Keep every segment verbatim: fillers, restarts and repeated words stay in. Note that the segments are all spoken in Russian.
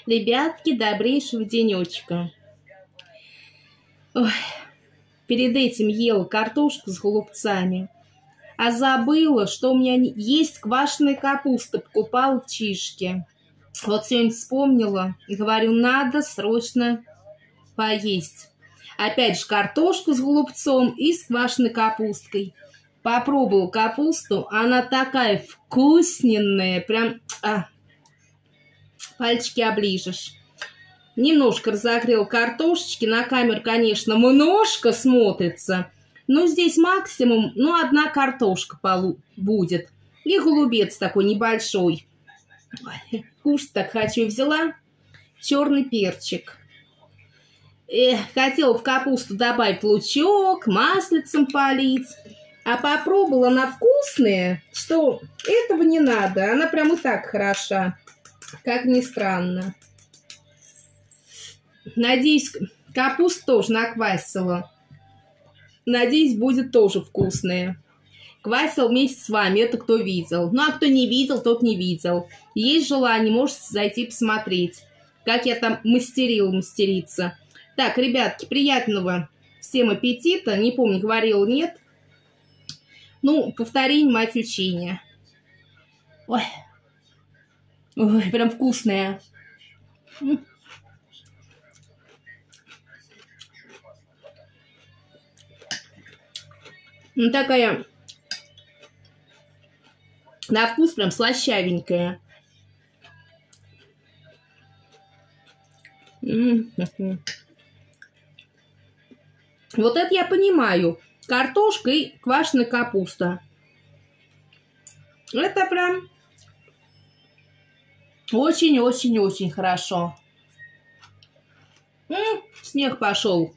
Ребятки, добрейшего денечка. Ой, перед этим ела картошку с голубцами, а забыла, что у меня есть квашеная капуста, покупала в Чишке. Вот сегодня вспомнила и говорю, надо срочно поесть. Опять же картошку с голубцом и с квашеной капусткой. Попробовала капусту, она такая вкусненная, прям а, пальчики оближешь. Немножко разогрел картошечки, на камеру, конечно, немножко смотрится, но здесь максимум, ну, одна картошка будет. И голубец такой небольшой. Ой, кушать так хочу. Взяла черный перчик. Эх, хотела в капусту добавить лучок, маслицем полить. А попробовала, она вкусная, что этого не надо. Она прям и так хороша, как ни странно. Надеюсь, капусту тоже наквасила. Надеюсь, будет тоже вкусная. Квасил вместе с вами, это кто видел. Ну, а кто не видел, тот не видел. Есть желание, можете зайти посмотреть, как я там мастерила мастерица. Так, ребятки, приятного всем аппетита. Не помню, говорила, нет. Ну, повторение мать учения. Ой. Ой, прям вкусная. Ну, такая на вкус прям слащавенькая. М-м-м. Вот это я понимаю. Картошка и квашеная капуста. Это прям очень-очень-очень хорошо. М-м, снег пошел.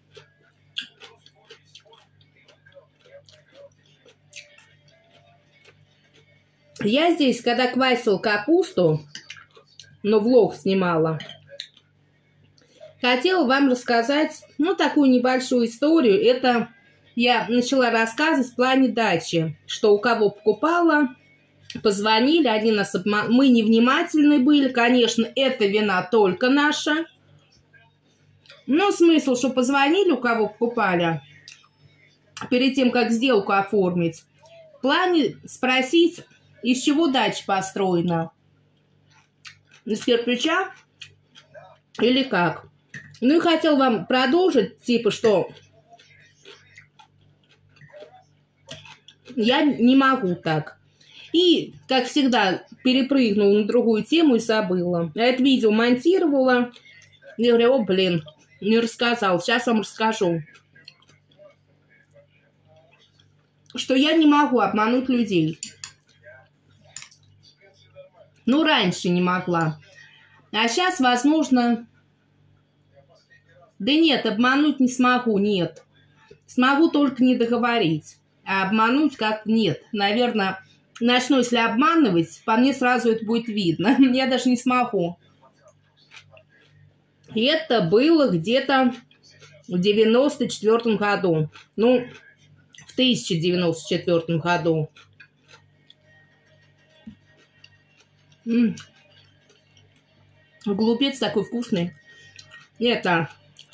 Я здесь, когда квасила капусту, но влог снимала, хотела вам рассказать, ну, такую небольшую историю. Это я начала рассказывать в плане дачи, что у кого покупала, позвонили, они нас обманули, мы невнимательны были, конечно, это вина только наша. Но смысл, что позвонили, у кого покупали, перед тем, как сделку оформить, в плане спросить, из чего дача построена? Из кирпича или как? Ну и хотел вам продолжить, типа, что я не могу так. И, как всегда, перепрыгнула на другую тему и забыла. Я это видео монтировала. И говорю, о, блин, не рассказал. Сейчас вам расскажу. Что я не могу обмануть людей. Ну, раньше не могла. А сейчас, возможно... Да нет, обмануть не смогу, нет. Смогу только не договорить. А обмануть как нет. Наверное, начну, если обманывать, по мне сразу это будет видно. Я даже не смогу. И это было где-то в девяносто четвёртом году. Ну, в тысяча девяносто четвёртом году. М-м. Голубец такой вкусный. Это...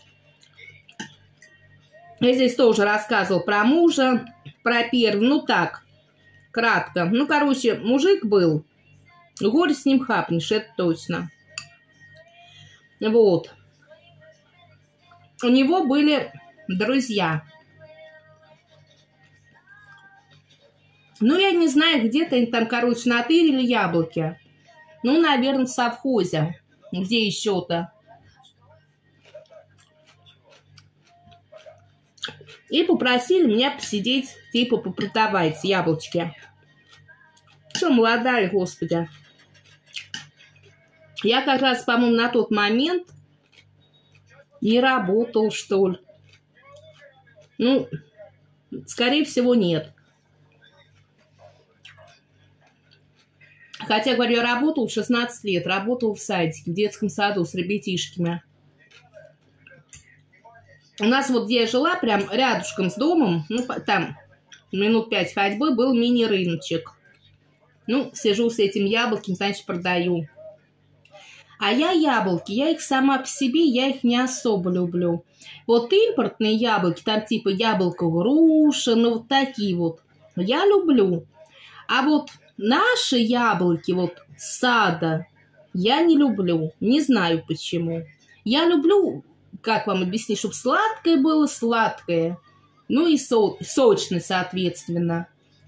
Я здесь тоже рассказывал про мужа, про первый. Ну так, кратко. Ну, короче, мужик был. Горе с ним хапнешь, это точно. Вот. У него были друзья. Ну, я не знаю, где-то они там, короче, натырили яблоки. Ну, наверное, в совхозе. Где еще-то. И попросили меня посидеть, типа, попродавать яблочки. Что, молодая, господи. Я как раз, по-моему, на тот момент не работал, что ли. Ну, скорее всего, нет. Хотя, говорю, я работал в шестнадцать лет, работал в садике, в детском саду с ребятишками. У нас вот, где я жила, прям рядышком с домом, ну, там минут пять ходьбы, был мини-рыночек. Ну, сижу с этим яблоком, значит, продаю. А я яблоки, я их сама по себе, я их не особо люблю. Вот импортные яблоки, там типа яблоко груша, ну вот такие вот, я люблю. А вот наши яблоки, вот сада, я не люблю. Не знаю почему. Я люблю, как вам объяснить, чтобы сладкое было сладкое. Ну и со сочное, соответственно.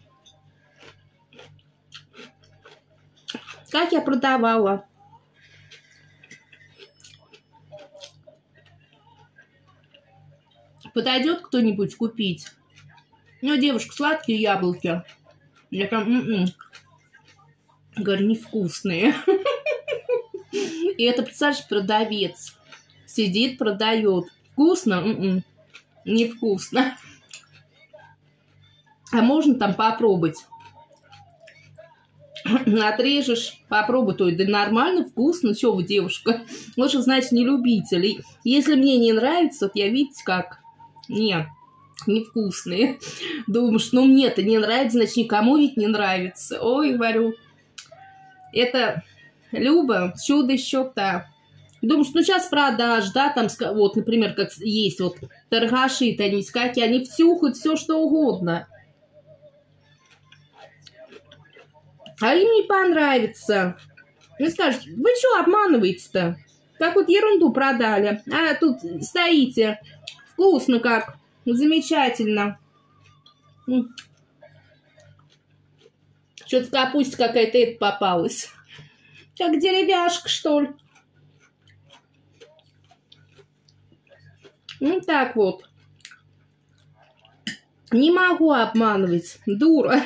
Как я продавала. Подойдет кто-нибудь купить? Ну, девушка, сладкие яблоки. Я там, м-м. Говорю, невкусные. И это, представляешь, продавец. Сидит, продает. Вкусно? М-м. Невкусно. А можно там попробовать? Отрежешь, попробуй, то да нормально, вкусно. Что вы, девушка? Лучше, значит, не любитель. Если мне не нравится, вот я, видите, как... Нет, невкусные. Думаешь, ну мне-то не нравится, значит, никому ведь не нравится. Ой, говорю, это Люба, чудо еще-то. Думаешь, ну сейчас продашь, да, там, вот, например, как есть вот торгаши, они всякие, они втюхают все, что угодно. А им не понравится. И скажут, вы что обманываете-то? Как вот ерунду продали. А тут стоите. Вкусно как. Замечательно. Что-то капуста какая-то это попалась. Как деревяшка, что ли. Ну так вот. Не могу обманывать. Дура.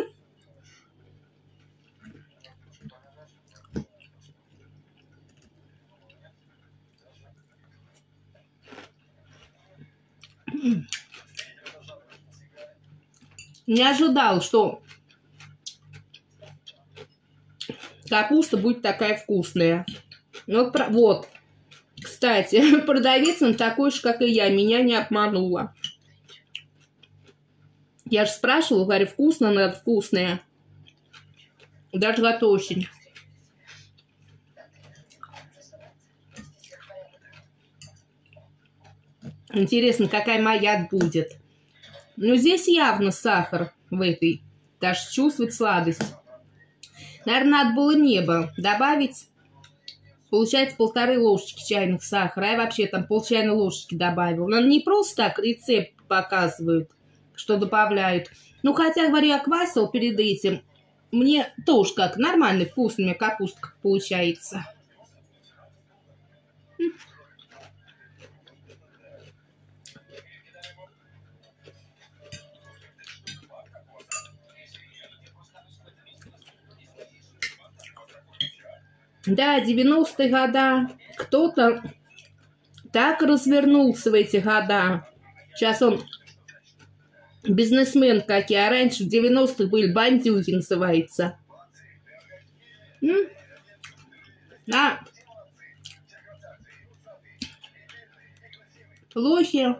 Не ожидал, что капуста будет такая вкусная. Вот, вот. Кстати, продавец он такой же, как и я. Меня не обманула. Я же спрашивала, говорю, вкусно, надо вкусное. Даже готова очень. Интересно, какая моя будет. Ну, здесь явно сахар в этой. Даже чувствует сладость. Наверное, надо было небо добавить. Получается полторы ложечки чайных сахара. Я вообще там пол чайной ложечки добавила. Но не просто так рецепт показывают, что добавляют. Ну, хотя, говорю, я квасил перед этим. Мне тоже как нормальный, вкусный у меня капустка получается. Да, девяностые года. Кто-то так развернулся в эти года. Сейчас он бизнесмен какие, а раньше в девяностых были бандюги, называется. М? А плохи.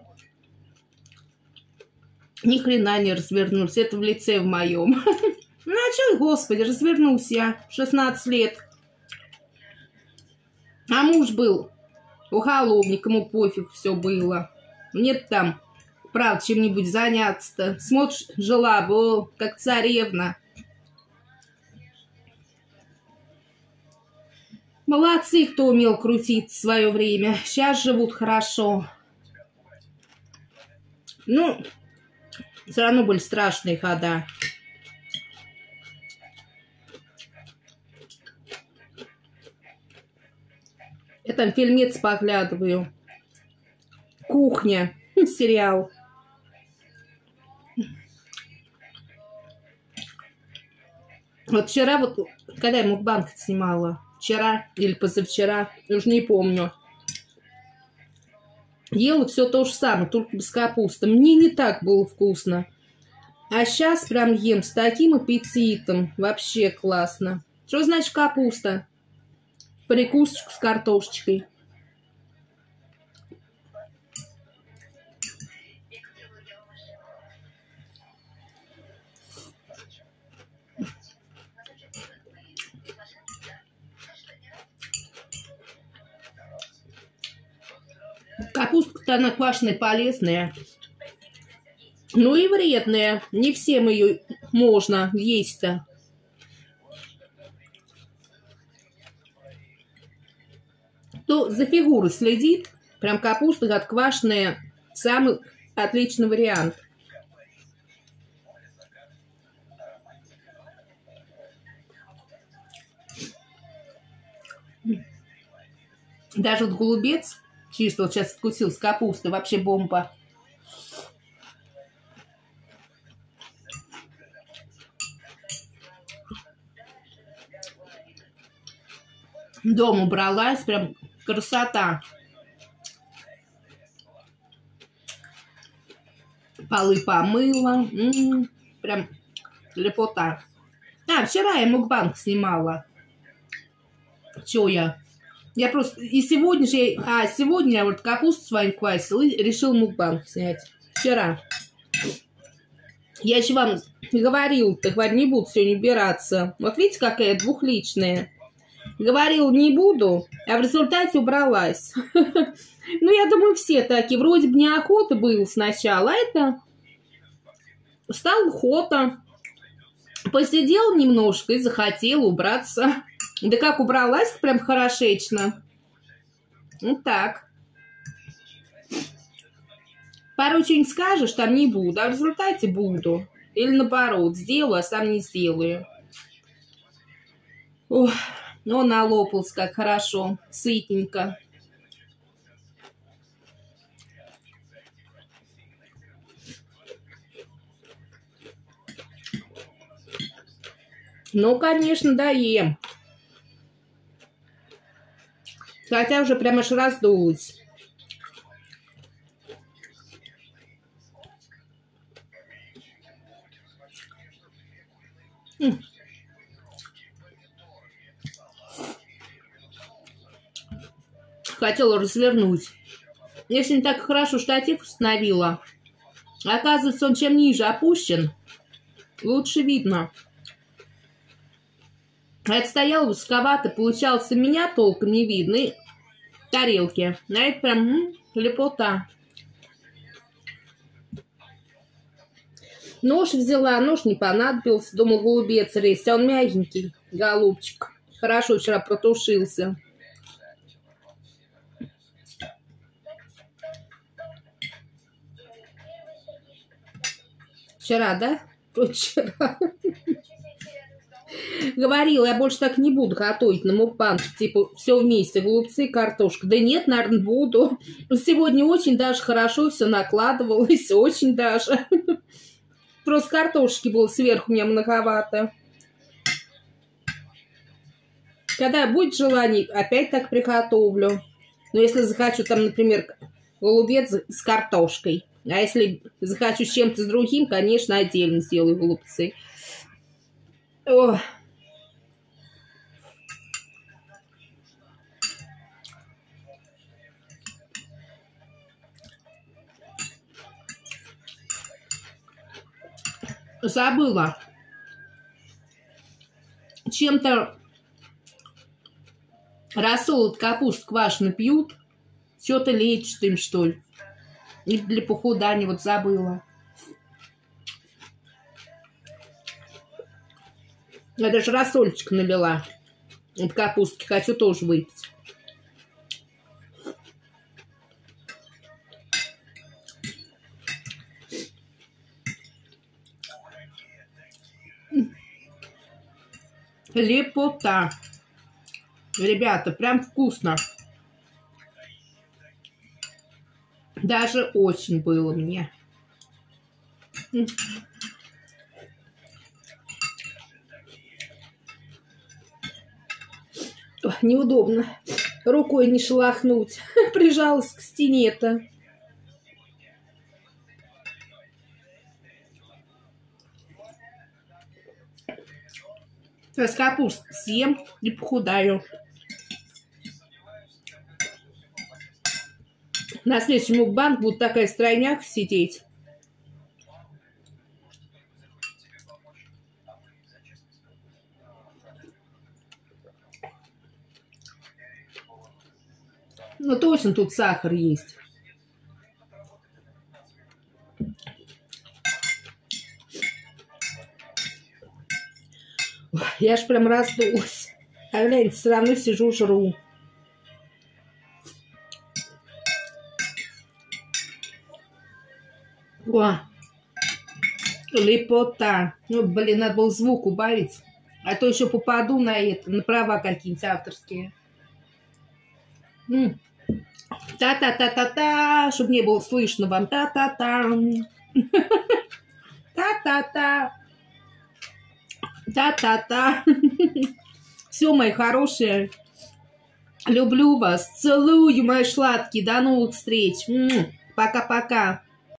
Ни хрена не развернулся. Это в лице в моем. Ну а что, господи, развернулся я в шестнадцать лет. А муж был уголовник, ему пофиг все было. Нет там, правда, чем-нибудь заняться-то. Смотришь, жила бы, как царевна. Молодцы, кто умел крутить в свое время. Сейчас живут хорошо. Ну, все равно были страшные года. Я там фильмец поглядываю. Кухня. Сериал. Вот вчера, вот, когда я мукбанг снимала, вчера или позавчера, уже не помню, ела все то же самое, только без капусты. Мне не так было вкусно. А сейчас прям ем с таким аппетитом. Вообще классно. Что значит капуста? Прикусочку с картошечкой. Капустка-то она квашеная полезная. Ну и вредная. Не всем ее можно есть-то. Кто за фигурой следит, прям капуста отквашенная, самый отличный вариант. Даже вот голубец, чисто вот сейчас откусил с капусты, вообще бомба. Дом убралась, прям красота. Полы помыла. М-м, прям лепота. А, вчера я мукбанг снимала. Чё я? Я просто... И сегодня же... Я... А, сегодня я вот капусту с вами квасила и решил мукбанг снять. Вчера. Я еще вам говорил, так говорю, не буду сегодня убираться. Вот видите, какая двухличная. Говорил, не буду, а в результате убралась. Ну, я думаю, все такие. Вроде бы неохота было сначала, а это стала охота. Посидел немножко и захотел убраться. Да как убралась, прям хорошечно. Вот так. Порой что-нибудь скажешь, там не буду, а в результате буду. Или наоборот, сделаю, а сам не сделаю. Ох. Но налопался как хорошо, сытненько. Ну, конечно, да, ем. Хотя уже прям аж раздулась. М. Хотела развернуть. Я сегодня так хорошо штатив установила. Оказывается, он чем ниже опущен, лучше видно. А это стояло высоковато, получалось, и меня толком не видно, и тарелки. А это прям м, лепота. Нож взяла, нож не понадобился. Думал, голубец резать, а он мягенький, голубчик. Хорошо вчера протушился. Вчера, да? Вчера. Говорила, я больше так не буду готовить на мукбанг. Типа, все вместе, голубцы и картошка. Да нет, наверное, буду. Сегодня очень даже хорошо все накладывалось. Очень даже. Просто картошки было сверху у меня многовато. Когда будет желание, опять так приготовлю. Но если захочу, там, например, голубец с картошкой. А если захочу с чем-то с другим, конечно, отдельно сделаю голубцы. Ох. Забыла. Чем-то рассол от капусты квашеный пьют. Что-то лечит им, что ли. И для похудания вот забыла. Я даже рассольчик налила от капустки. Хочу тоже выпить. Лепота. Ребята, прям вкусно. Даже очень было мне. Ой, неудобно. Рукой не шелохнуть. Прижалась к стене-то. Сейчас капусту съем и похудаю. На следующем мукбанг будет такая стройняк сидеть. Ну точно тут сахар есть. Я ж прям раздулась. А гляньте, все равно сижу, жру. О, лепота. Ну, блин, надо было звук убавить. А то еще попаду на это, на права какие-нибудь авторские. Та-та-та-та-та, чтобы не было слышно вам. Та-та-та. Та-та-та. Та-та-та. Все, мои хорошие. Люблю вас. Целую, мои сладкие. До новых встреч. Пока-пока.